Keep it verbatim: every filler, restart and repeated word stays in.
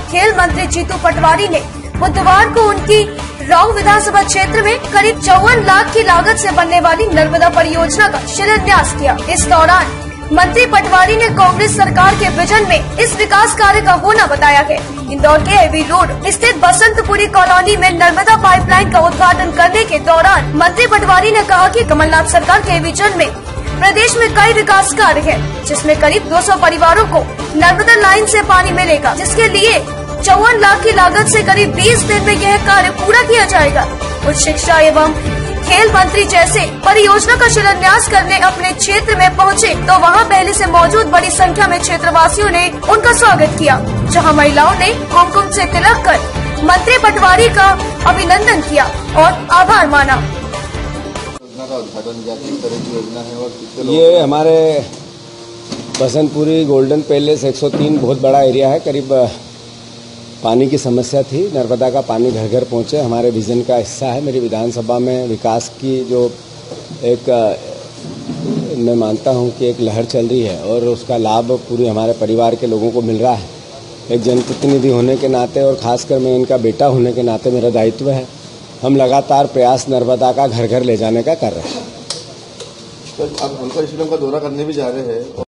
खेल मंत्री जीतू पटवारी ने बुधवार को उनकी राऊ विधानसभा क्षेत्र में करीब चौवन लाख की लागत से बनने वाली नर्मदा परियोजना का शिलान्यास किया। इस दौरान मंत्री पटवारी ने कांग्रेस सरकार के विजन में इस विकास कार्य का होना बताया है। इंदौर के एवी रोड स्थित बसंतपुरी कॉलोनी में नर्मदा पाइपलाइन का उद्घाटन करने के दौरान मंत्री पटवारी ने कहा कि कमलनाथ सरकार के विजन में प्रदेश में कई विकास कार्य है, जिसमें करीब दो सौ परिवारों को नर्मदा लाइन से पानी मिलेगा, जिसके लिए चौवन लाख की लागत से करीब बीस दिन में यह कार्य पूरा किया जाएगा। उच्च शिक्षा एवं खेल मंत्री जैसे परियोजना का शिलान्यास करने अपने क्षेत्र में पहुंचे तो वहां पहले से मौजूद बड़ी संख्या में क्षेत्रवासियों ने उनका स्वागत किया, जहां महिलाओं ने कुमकुम से तिलक कर मंत्री पटवारी का अभिनंदन किया और आभार माना। ये हमारे बसंतपुरी गोल्डन पैलेस एक सौ तीन बहुत बड़ा एरिया है। करीब पानी की समस्या थी, नर्मदा का पानी घर घर पहुँचे, हमारे विजन का हिस्सा है। मेरी विधानसभा में विकास की जो एक मैं मानता हूँ कि एक लहर चल रही है और उसका लाभ पूरे हमारे परिवार के लोगों को मिल रहा है। एक जनप्रतिनिधि होने के नाते और खासकर मैं इनका बेटा होने के नाते मेरा दायित्व है। हम लगातार प्रयास नर्मदा का घर घर ले जाने का कर रहे हैं। तो अब हल्का स्टेडियम का दौरा करने भी जा रहे हैं।